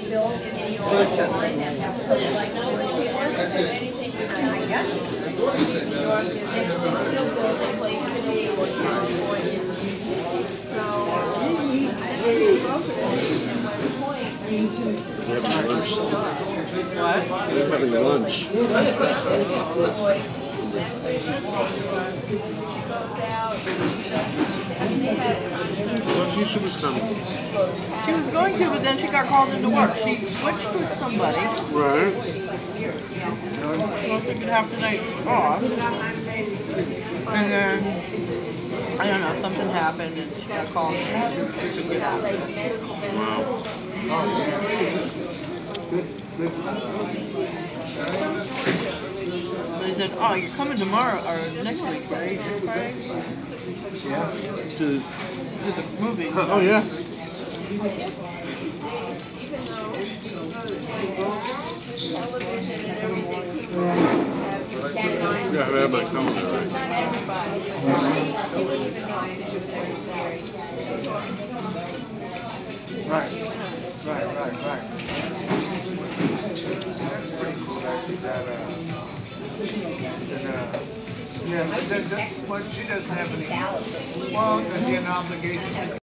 What? They're having lunch. She was coming. She was going to, but then she got called into work. She switched with somebody. Right. So she could have the night off. And then, I don't know, something happened and she got called in. Wow. They said, oh, you're coming tomorrow, or next week, right? Friday? Yeah. To the movie. Oh, yeah. Yeah, I have my calendar, right? Right. That's pretty cool, actually. Yeah, but she doesn't have any. Well, does she have an obligation?